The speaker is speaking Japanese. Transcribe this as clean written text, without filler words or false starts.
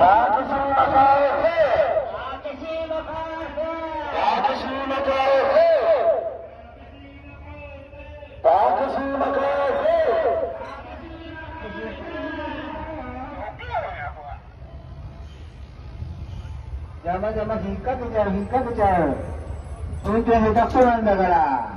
邪魔引っ掛けちゃう。運転下手くそなんだから。